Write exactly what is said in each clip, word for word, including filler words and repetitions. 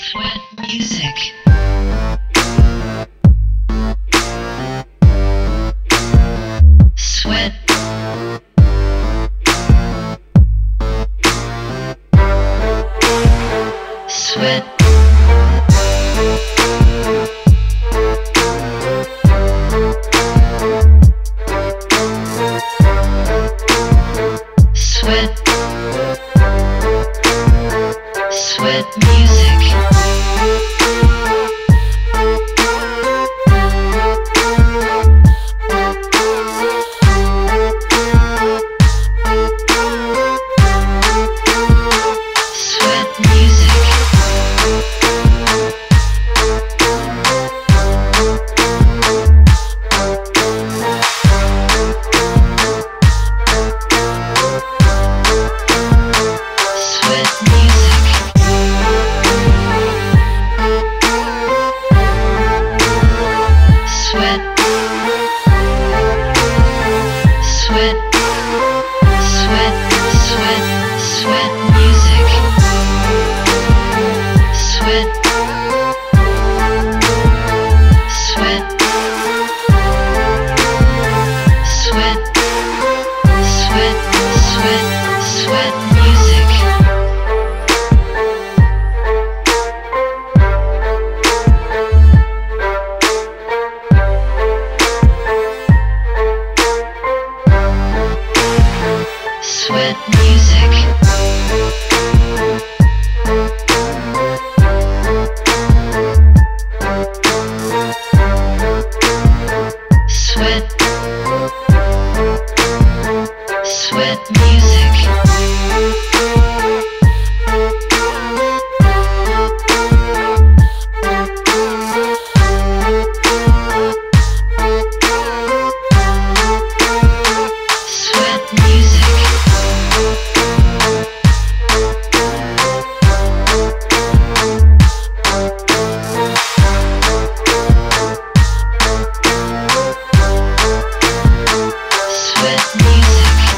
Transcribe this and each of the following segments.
Sweat music. Sweat. Sweat. Sweat. Sweat music. Sweat music. Sweat music. Sweat. Sweat. Sweat. Sweat. Sweat music. Sweat. Sweat. Sweat. Sweat. Sweat. Sweat music. Sweat music. Sweat. Sweat music. Sweat music. Sweat music.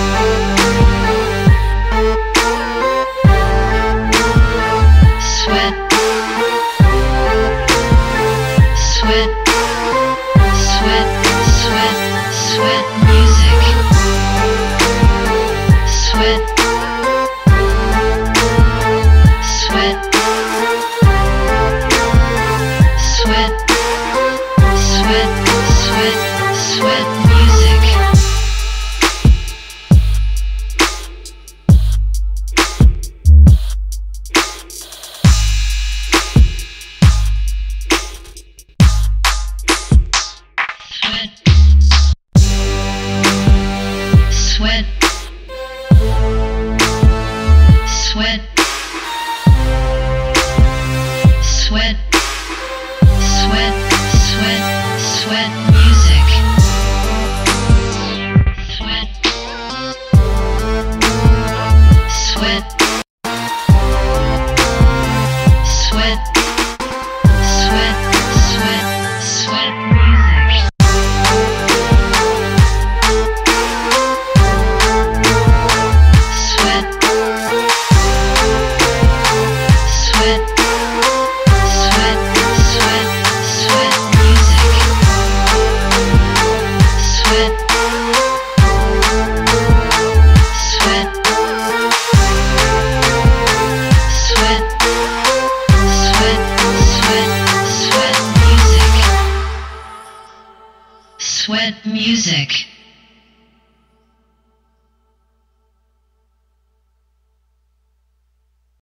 Sweat. Sweat. Sweat. Sweat. Sweat music. Sweat. Sweat. Sweat. Sweat. Sweat. Sweat music. Sweat. Sweat. Sweat. Sweat. Sweat. Sweat music. Sweat. Sweat. Sweat. Sweat. Sweat. Sweat music. Sweat. Sweat. Sweat. Sweat. Sweat music. Sweat. Sweat. Sweat. Sweat. Sweat. Sweat music. Sweat music.